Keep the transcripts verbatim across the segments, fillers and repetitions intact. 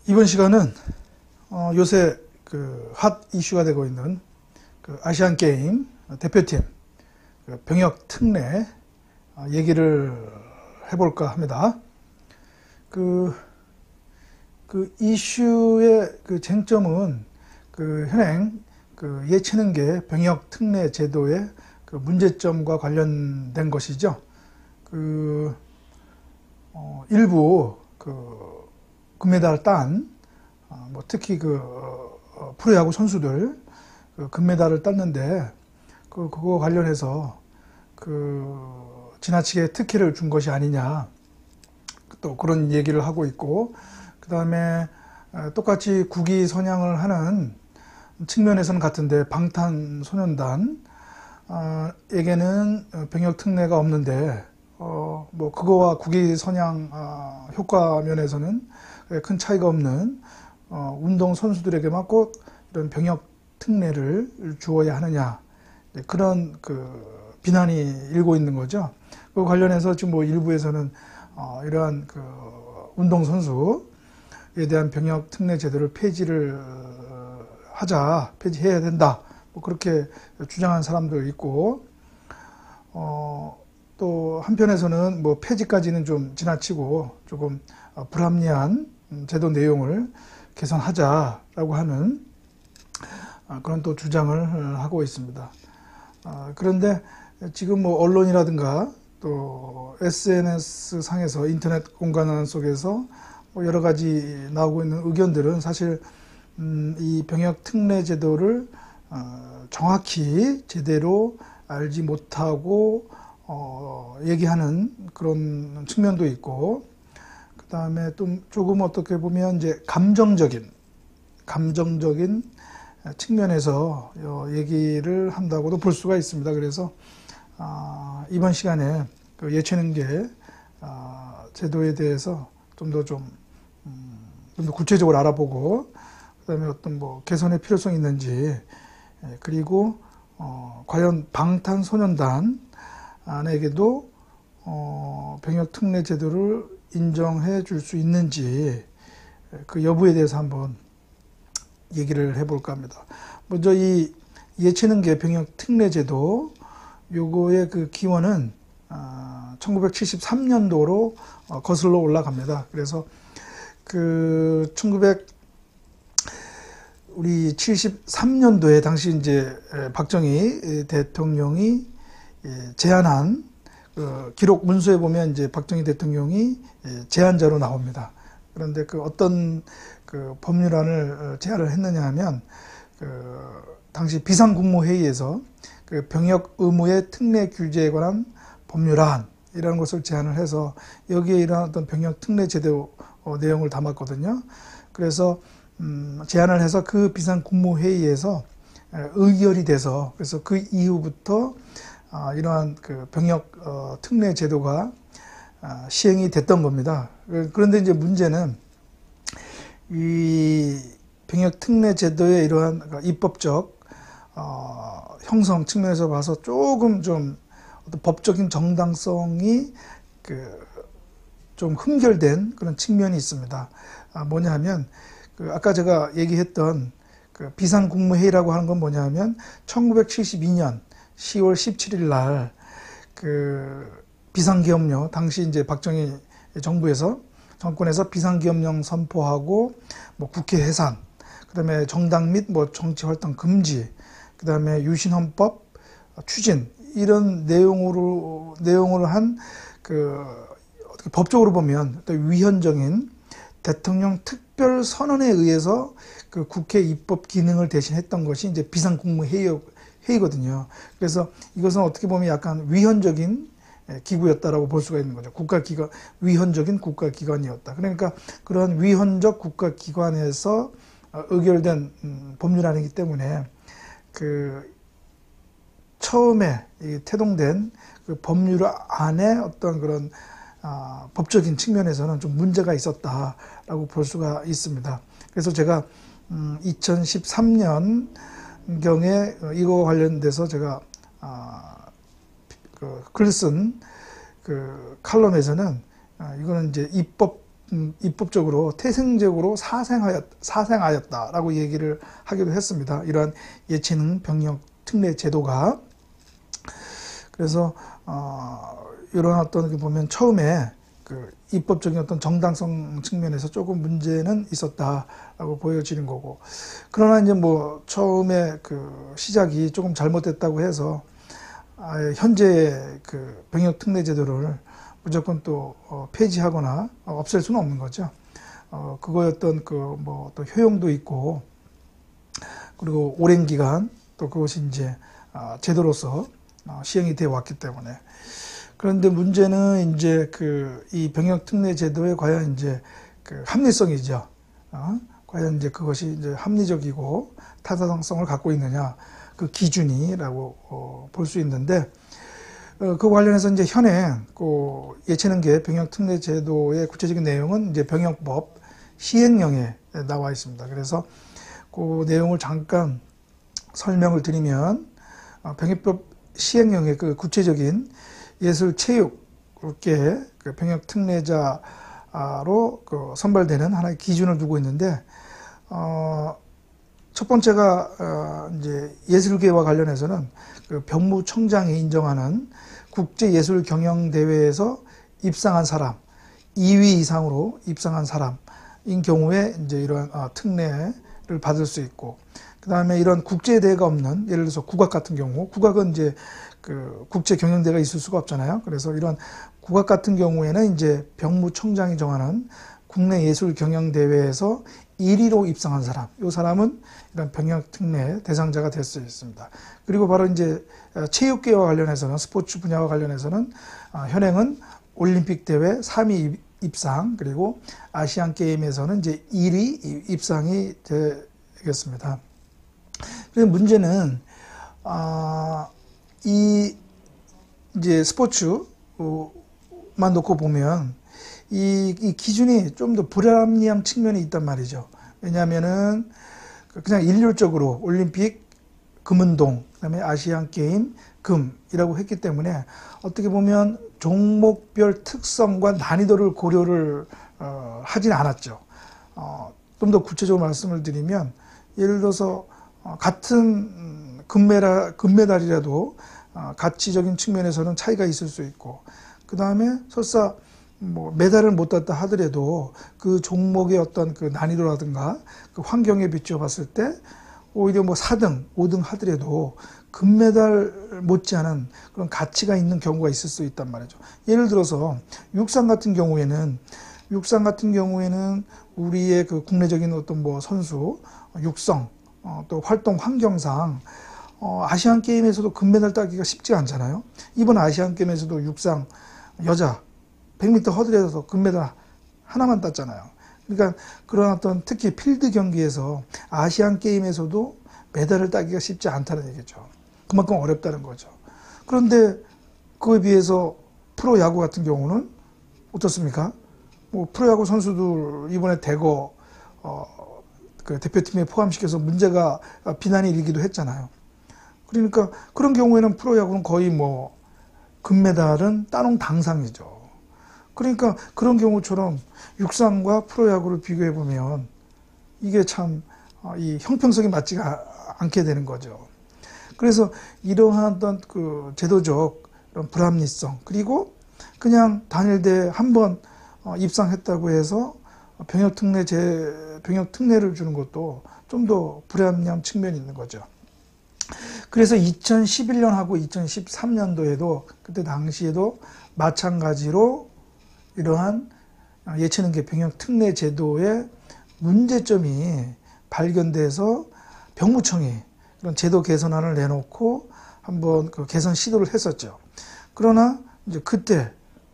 이번 시간은 어, 요새 그 핫 이슈가 되고 있는 그 아시안 게임 대표팀 그 병역 특례 얘기를 해볼까 합니다. 그, 그 이슈의 그 쟁점은 그 현행 그 예체능계 병역 특례 제도의 그 문제점과 관련된 것이죠. 그 어, 일부 그 금메달 딴 어, 뭐 특히 그 어, 프로야구 선수들 그 금메달을 땄는데 그 그거 관련해서 그 지나치게 특혜를 준 것이 아니냐 또 그런 얘기를 하고 있고, 그 다음에 똑같이 국위 선양을 하는 측면에서는 같은데 방탄소년단 어, 에게는 병역 특례가 없는데 어, 뭐 그거와 국위 선양 어, 효과 면에서는 큰 차이가 없는 어, 운동 선수들에게만 꼭 이런 병역 특례를 주어야 하느냐, 그런 그 비난이 일고 있는 거죠. 그 관련해서 지금 뭐 일부에서는 어, 이러한 그 운동 선수에 대한 병역 특례 제도를 폐지를 하자, 폐지해야 된다, 뭐 그렇게 주장한 사람도 있고, 어, 또 한편에서는 뭐 폐지까지는 좀 지나치고 조금 불합리한 제도 내용을 개선하자라고 하는 그런 또 주장을 하고 있습니다. 그런데 지금 뭐 언론이라든가 또 에스엔에스 상에서 인터넷 공간 속에서 여러 가지 나오고 있는 의견들은 사실 이 병역 특례 제도를 정확히 제대로 알지 못하고 어, 얘기하는 그런 측면도 있고, 그 다음에 또 조금 어떻게 보면 이제 감정적인, 감정적인 측면에서 얘기를 한다고도 볼 수가 있습니다. 그래서, 아, 이번 시간에 그 예체능계 아, 제도에 대해서 좀 더 좀, 음, 좀 더 구체적으로 알아보고, 그 다음에 어떤 뭐 개선의 필요성이 있는지, 그리고, 어, 과연 방탄소년단 안에게도 어, 병역 특례 제도를 인정해 줄 수 있는지 그 여부에 대해서 한번 얘기를 해볼까 합니다. 먼저 이 예체능계 병역 특례 제도 요거의 그 기원은 아, 천구백칠십삼 년도로 어, 거슬러 올라갑니다. 그래서 그 천구백 우리 칠십삼 년도에 당시 이제 박정희 대통령이 제안한 그 기록 문서에 보면 이제 박정희 대통령이 제안자로 나옵니다. 그런데 그 어떤 그 법률안을 제안을 했느냐 하면 그 당시 비상국무회의에서 그 병역 의무의 특례 규제에 관한 법률안이라는 것을 제안을 해서 여기에 이런 어떤 병역 특례 제도 내용을 담았거든요. 그래서 음 제안을 해서 그 비상국무회의에서 의결이 돼서 그래서 그 이후부터 아, 이러한 그 병역 어, 특례 제도가 아, 시행이 됐던 겁니다. 그런데 이제 문제는 이 병역 특례 제도의 이러한 입법적 어, 형성 측면에서 봐서 조금 좀 어떤 법적인 정당성이 그 좀 흠결된 그런 측면이 있습니다. 아, 뭐냐 하면 그 아까 제가 얘기했던 그 비상국무회의라고 하는 건 뭐냐 하면 천구백칠십이 년 시월 십칠일 날 그 비상기업령, 당시 이제 박정희 정부에서 정권에서 비상기업령 선포하고 뭐 국회 해산, 그다음에 정당 및 뭐 정치 활동 금지, 그다음에 유신헌법 추진, 이런 내용으로 내용으로 한 그 어떻게 법적으로 보면 또 위헌적인 대통령 특별 선언에 의해서 그 국회 입법 기능을 대신했던 것이 이제 비상국무회의 회의거든요. 그래서 이것은 어떻게 보면 약간 위헌적인 기구였다라고 볼 수가 있는 거죠. 국가기관, 위헌적인 국가기관이었다. 그러니까 그런 위헌적 국가기관에서 의결된 법률안이기 때문에 그 처음에 태동된 그 법률안의 어떤 그런 아, 법적인 측면에서는 좀 문제가 있었다라고 볼 수가 있습니다. 그래서 제가 음, 이천십삼 년 경에 이거 관련돼서 제가 아, 그 글 쓴 그 칼럼에서는 아, 이거는 이제 입법 음, 입법적으로 태생적으로 사생하였, 사생하였다라고 얘기를 하기도 했습니다. 이러한 예체능 병역 특례 제도가. 그래서 어, 이런 어떤 그 보면 처음에 그 입법적인 어떤 정당성 측면에서 조금 문제는 있었다라고 보여지는 거고, 그러나 이제 뭐 처음에 그 시작이 조금 잘못됐다고 해서 아예 현재 그 병역 특례 제도를 무조건 또 어, 폐지하거나 없앨 수는 없는 거죠. 어, 그거의 어떤 그 뭐 또 효용도 있고, 그리고 오랜 기간 또 그것이 이제 아, 제도로서 어, 시행이 되어 왔기 때문에. 그런데 문제는 이제 그 이 병역 특례 제도의 과연 이제 그 합리성이죠. 어? 과연 이제 그것이 이제 합리적이고 타당성을 갖고 있느냐, 그 기준이라고 어, 볼 수 있는데, 어, 그 관련해서 이제 현행 그 예체능계 병역 특례 제도의 구체적인 내용은 이제 병역법 시행령에 나와 있습니다. 그래서 그 내용을 잠깐 설명을 드리면, 어, 병역법 시행령의 그 구체적인 예술체육계 그 병역 특례자로 그 선발되는 하나의 기준을 두고 있는데, 어, 첫 번째가 어, 이제 예술계와 관련해서는 그 병무청장이 인정하는 국제예술경영대회에서 입상한 사람, 이 위 이상으로 입상한 사람인 경우에 이제 이런 어, 특례를 받을 수 있고, 그 다음에 이런 국제대회가 없는, 예를 들어서 국악 같은 경우, 국악은 이제 그 국제경영대회가 있을 수가 없잖아요. 그래서 이런 국악 같은 경우에는 이제 병무청장이 정하는 국내 예술경영대회에서 일 위로 입상한 사람, 이 사람은 이런 병역 특례 대상자가 될 수 있습니다. 그리고 바로 이제 체육계와 관련해서는, 스포츠 분야와 관련해서는 현행은 올림픽 대회 삼 위 입상, 그리고 아시안 게임에서는 이제 일 위 입상이 되겠습니다. 그런데 문제는 아, 이 이제 스포츠만 놓고 보면 이, 이 기준이 좀 더 불합리한 측면이 있단 말이죠. 왜냐하면은 그냥 일률적으로 올림픽 금은동, 그다음에 아시안 게임 금이라고 했기 때문에 어떻게 보면 종목별 특성과 난이도를 고려를 어, 하진 않았죠. 어, 좀 더 구체적으로 말씀을 드리면, 예를 들어서 어, 같은 금메달, 금메달이라도 어, 가치적인 측면에서는 차이가 있을 수 있고, 그 다음에 설사 뭐 메달을 못 땄다 하더라도 그 종목의 어떤 그 난이도라든가 그 환경에 비추어 봤을 때 오히려 뭐 사 등, 오 등 하더라도 금메달 못지않은 그런 가치가 있는 경우가 있을 수 있단 말이죠. 예를 들어서 육상 같은 경우에는 육상 같은 경우에는 우리의 그 국내적인 어떤 뭐 선수 육성 어, 또 활동 환경상 어, 아시안 게임에서도 금메달 따기가 쉽지가 않잖아요. 이번 아시안 게임에서도 육상 여자 백 미터 허들에서 금메달 하나만 땄잖아요. 그러니까 그런 어떤 특히 필드 경기에서 아시안 게임에서도 메달을 따기가 쉽지 않다는 얘기죠. 그만큼 어렵다는 거죠. 그런데 그에 비해서 프로야구 같은 경우는 어떻습니까? 뭐 프로야구 선수들 이번에 대거 어, 그 대표팀에 포함시켜서 문제가 비난이 일기도 했잖아요. 그러니까 그런 경우에는 프로야구는 거의 뭐 금메달은 따놓은 당상이죠. 그러니까 그런 경우처럼 육상과 프로야구를 비교해 보면 이게 참 이 형평성이 맞지가 않게 되는 거죠. 그래서 이러한 어떤 그 제도적 이런 불합리성, 그리고 그냥 단일대 한 번 입상했다고 해서 병역 특례 제 병역 특례를 주는 것도 좀 더 불합리한 측면이 있는 거죠. 그래서 이천십일 년하고 이천십삼 년도에도 그때 당시에도 마찬가지로 이러한 예체능계 병역 특례 제도의 문제점이 발견돼서 병무청이 이런 제도 개선안을 내놓고 한번 그 개선 시도를 했었죠. 그러나 이제 그때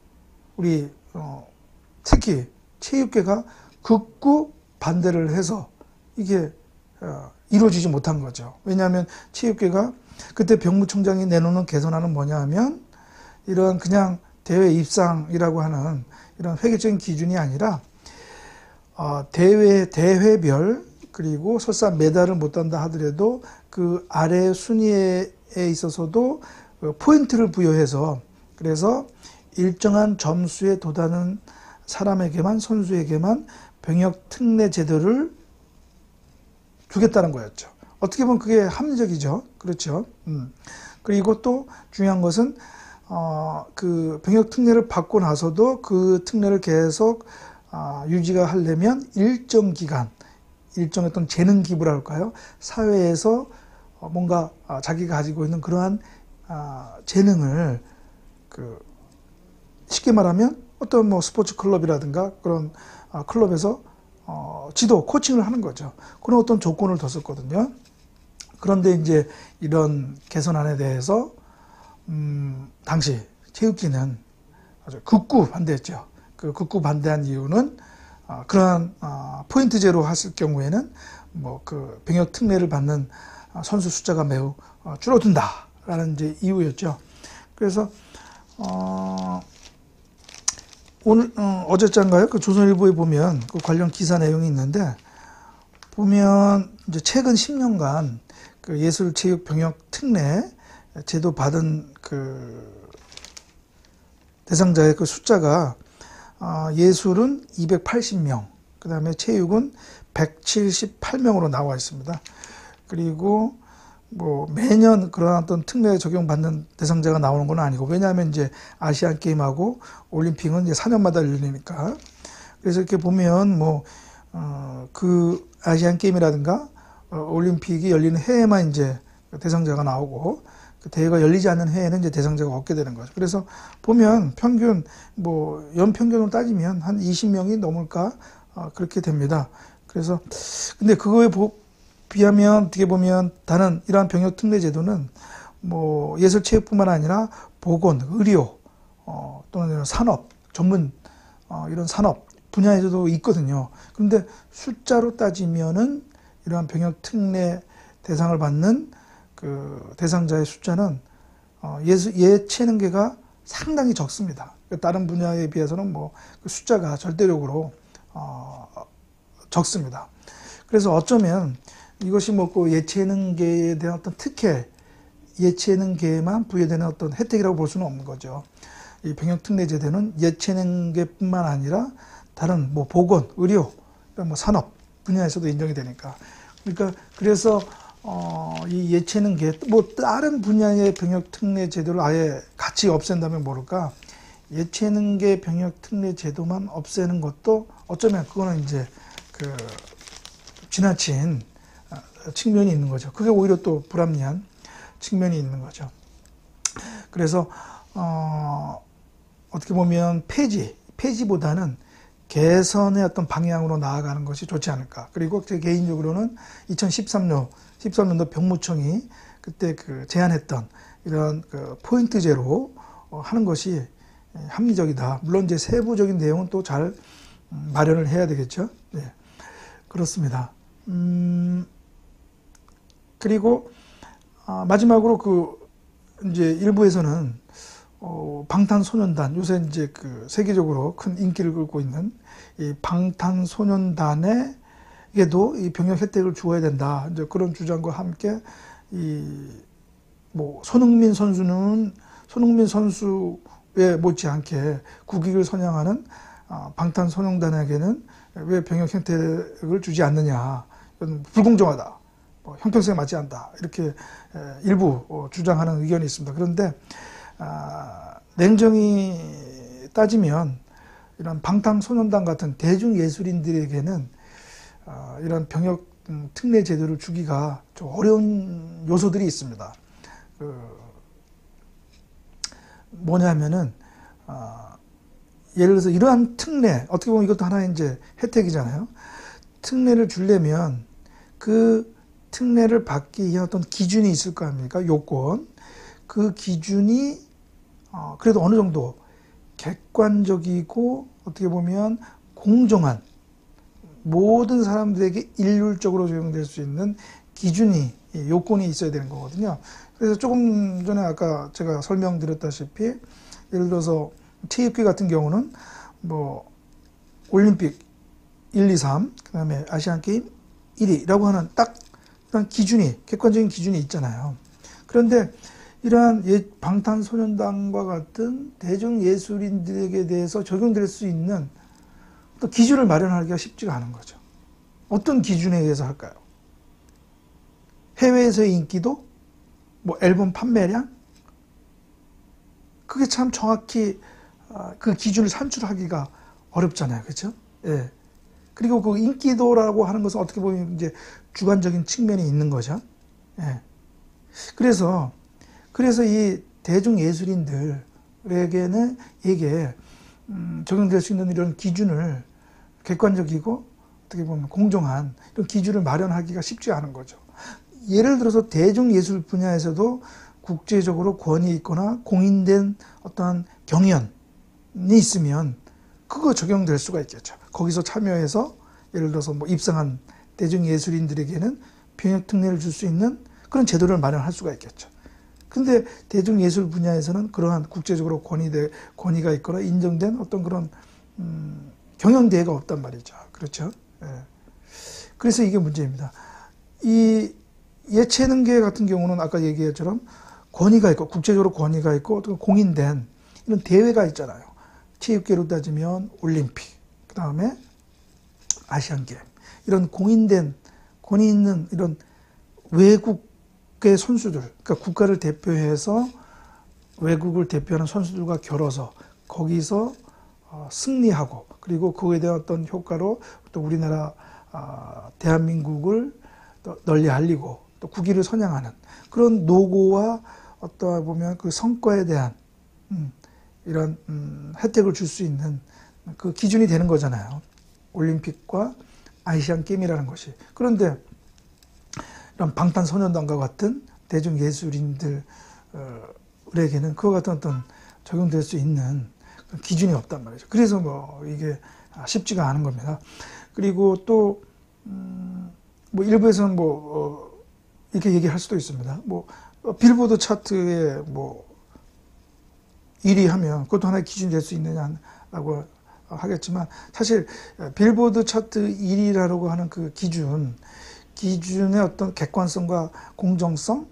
우리 어, 특히 체육계가 극구 반대를 해서 이게 어, 이루어지지 못한 거죠. 왜냐하면 체육계가 그때 병무청장이 내놓는 개선안은 뭐냐 하면 이런 그냥 대회 입상이라고 하는 이런 획일적인 기준이 아니라 어, 대회 대회별, 그리고 설사 메달을 못 딴다 하더라도 그 아래 순위에 있어서도 포인트를 부여해서, 그래서 일정한 점수에 도달하는 사람에게만, 선수에게만 병역 특례 제도를 주겠다는 거였죠. 어떻게 보면 그게 합리적이죠. 그렇죠. 음. 그리고 또 중요한 것은 어, 그 병역 특례를 받고 나서도 그 특례를 계속 어, 유지가 하려면 일정 기간, 일정 어떤 재능 기부라 할까요? 사회에서 어, 뭔가 어, 자기가 가지고 있는 그러한 어, 재능을 그 쉽게 말하면 어떤 뭐 스포츠 클럽이라든가 그런 어, 클럽에서 어, 지도, 코칭을 하는 거죠. 그런 어떤 조건을 뒀었거든요. 그런데 이제 이런 개선안에 대해서 음, 당시 체육계는 아주 극구 반대했죠. 그 극구 반대한 이유는 어, 그러한 어, 포인트제로 했을 경우에는 뭐 그 병역 특례를 받는 선수 숫자가 매우 어, 줄어든다라는 이제 이유였죠. 그래서 어, 오늘 어, 어제짠가요? 그 조선일보에 보면 그 관련 기사 내용이 있는데 보면 이제 최근 십 년간 그 예술체육 병역 특례 제도 받은 그 대상자의 그 숫자가 어, 예술은 이백팔십 명, 그 다음에 체육은 백칠십팔 명으로 나와 있습니다. 그리고 뭐 매년 그런 어떤 특례 적용받는 대상자가 나오는 건 아니고, 왜냐하면 이제 아시안 게임하고 올림픽은 이제 사 년마다 열리니까. 그래서 이렇게 보면 뭐 어, 그 아시안 게임이라든가 어, 올림픽이 열리는 해에만 이제 대상자가 나오고, 그 대회가 열리지 않는 해에는 이제 대상자가 없게 되는 거죠. 그래서 보면 평균 뭐 연평균으로 따지면 한 이십 명이 넘을까 어, 그렇게 됩니다. 그래서 근데 그거에 보, 비하면 어떻게 보면 다른 이러한 병역 특례 제도는 뭐 예술체육뿐만 아니라 보건, 의료 어, 또는 산업, 전문 어, 이런 산업 분야에서도 있거든요. 그런데 숫자로 따지면은 이러한 병역 특례 대상을 받는 그 대상자의 숫자는 어, 예수, 예체능계가 상당히 적습니다. 다른 분야에 비해서는 뭐 그 숫자가 절대적으로 어, 적습니다. 그래서 어쩌면 이것이 뭐 그 예체능계에 대한 어떤 특혜, 예체능계에만 부여되는 어떤 혜택이라고 볼 수는 없는 거죠. 이 병역 특례 제도는 예체능계뿐만 아니라 다른 뭐 보건, 의료, 뭐 산업 분야에서도 인정이 되니까. 그러니까 그래서 어, 이 예체능계, 뭐 다른 분야의 병역 특례 제도를 아예 같이 없앤다면 모를까, 예체능계 병역 특례 제도만 없애는 것도 어쩌면 그거는 이제 그 지나친 측면이 있는 거죠. 그게 오히려 또 불합리한 측면이 있는 거죠. 그래서 어, 어떻게 보면 폐지, 폐지보다는 개선의 어떤 방향으로 나아가는 것이 좋지 않을까. 그리고 제 개인적으로는 이천십삼 년, 십삼 년도 병무청이 그때 그 제안했던 이런 그 포인트제로 하는 것이 합리적이다. 물론 이제 세부적인 내용은 또 잘 마련을 해야 되겠죠. 네, 그렇습니다. 음, 그리고 아, 마지막으로 그 이제 일부에서는 어, 방탄소년단, 요새 이제 그 세계적으로 큰 인기를 끌고 있는 이 방탄소년단에게도 이 병역 혜택을 주어야 된다. 이제 그런 주장과 함께 이 뭐 손흥민 선수는 손흥민 선수에 못지않게 국익을 선양하는 아, 방탄소년단에게는 왜 병역 혜택을 주지 않느냐. 이건 불공정하다. 뭐 형평성에 맞지 않다. 이렇게 일부 주장하는 의견이 있습니다. 그런데 아, 냉정히 따지면 이런 방탄소년단 같은 대중예술인들에게는 아, 이런 병역 특례 제도를 주기가 좀 어려운 요소들이 있습니다. 그 뭐냐면은 아, 예를 들어서 이러한 특례, 어떻게 보면 이것도 하나의 이제 혜택이잖아요. 특례를 주려면 그 특례를 받기 위한 어떤 기준이 있을 거 아닙니까? 요건. 그 기준이 어, 그래도 어느 정도 객관적이고 어떻게 보면 공정한, 모든 사람들에게 일률적으로 적용될 수 있는 기준이, 요건이 있어야 되는 거거든요. 그래서 조금 전에 아까 제가 설명드렸다시피 예를 들어서 체육계 같은 경우는 뭐 올림픽 일, 이, 삼, 그 다음에 아시안게임 일 위라고 하는 딱 이런 기준이, 객관적인 기준이 있잖아요. 그런데 이러한 예, 방탄소년단과 같은 대중예술인들에게 대해서 적용될 수 있는 또 기준을 마련하기가 쉽지가 않은 거죠. 어떤 기준에 의해서 할까요? 해외에서의 인기도? 뭐 앨범 판매량? 그게 참 정확히 그 기준을 산출하기가 어렵잖아요. 그렇죠? 예. 그리고 그 인기도라고 하는 것은 어떻게 보면 이제 주관적인 측면이 있는 거죠. 예. 그래서 그래서 이 대중 예술인들에게는 이게 음, 적용될 수 있는 이런 기준을 객관적이고 어떻게 보면 공정한 이런 기준을 마련하기가 쉽지 않은 거죠. 예를 들어서 대중 예술 분야에서도 국제적으로 권위 있거나 공인된 어떠한 경연이 있으면 그거 적용될 수가 있겠죠. 거기서 참여해서 예를 들어서 뭐 입상한 대중 예술인들에게는 병역 특례를 줄 수 있는 그런 제도를 마련할 수가 있겠죠. 근데 대중 예술 분야에서는 그러한 국제적으로 권위대, 권위가 있거나 인정된 어떤 그런 음, 경영 대회가 없단 말이죠. 그렇죠? 예. 그래서 이게 문제입니다. 이 예체능계 같은 경우는 아까 얘기했처럼 권위가 있고 국제적으로 권위가 있고 어떤 공인된 이런 대회가 있잖아요. 체육계로 따지면 올림픽, 그 다음에 아시안게임 이런 공인된 권위 있는 이런 외국의 선수들, 그러니까 국가를 대표해서 외국을 대표하는 선수들과 겨뤄서 거기서 어, 승리하고 그리고 그거에 대한 어떤 효과로 또 우리나라 어, 대한민국을 또 널리 알리고 또 국위를 선양하는 그런 노고와 어떠 보면 그 성과에 대한 음, 이런 음, 혜택을 줄 수 있는 그 기준이 되는 거잖아요. 올림픽과 아시안 게임이라는 것이. 그런데 이런 방탄소년단과 같은 대중 예술인들에게는 그와 같은 어떤 적용될 수 있는 기준이 없단 말이죠. 그래서 뭐 이게 쉽지가 않은 겁니다. 그리고 또 음, 뭐 일부에서는 뭐 어, 이렇게 얘기할 수도 있습니다. 뭐 빌보드 차트에 뭐 일 위 하면 그것도 하나의 기준이 될 수 있느냐라고 하겠지만 사실 빌보드 차트 일 위라고 하는 그 기준 기준의 어떤 객관성과 공정성을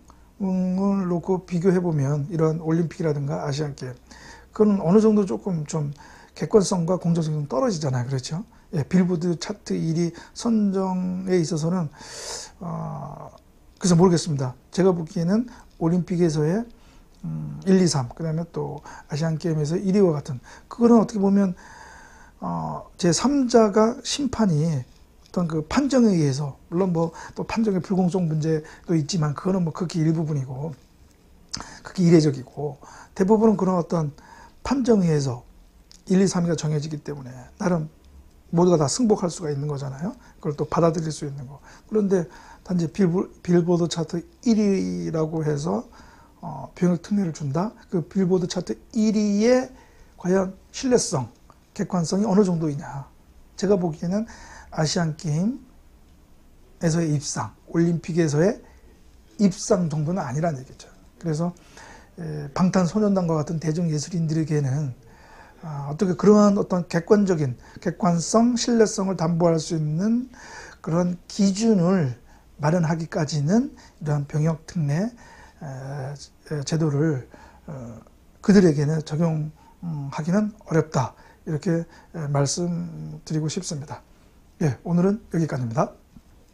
놓고 비교해 보면 이런 올림픽이라든가 아시안게임 그건 어느 정도 조금 좀 객관성과 공정성이 좀 떨어지잖아요. 그렇죠? 예, 빌보드 차트 일 위 선정에 있어서는 어, 그래서 모르겠습니다. 제가 보기에는 올림픽에서의 음, 일, 이, 삼, 그 다음에 또 아시안게임에서 일 위와 같은, 그거는 어떻게 보면, 어, 제삼자가 심판이 어떤 그 판정에 의해서, 물론 뭐 또 판정의 불공정 문제도 있지만, 그거는 뭐 극히 일부분이고, 극히 이례적이고, 대부분은 그런 어떤 판정에 의해서 일, 이, 삼 위가 정해지기 때문에, 나름 모두가 다 승복할 수가 있는 거잖아요. 그걸 또 받아들일 수 있는 거. 그런데 단지 빌보, 빌보드 차트 일 위라고 해서 어, 병역 특례를 준다? 그 빌보드 차트 일 위의 과연 신뢰성, 객관성이 어느 정도이냐. 제가 보기에는 아시안게임에서의 입상, 올림픽에서의 입상 정도는 아니란 얘기죠. 그래서 에, 방탄소년단과 같은 대중예술인들에게는 아, 어떻게 그러한 어떤 객관적인, 객관성, 신뢰성을 담보할 수 있는 그런 기준을 마련하기까지는 이러한 병역 특례 제도를 그들에게는 적용하기는 어렵다. 이렇게 말씀드리고 싶습니다. 예, 오늘은 여기까지입니다.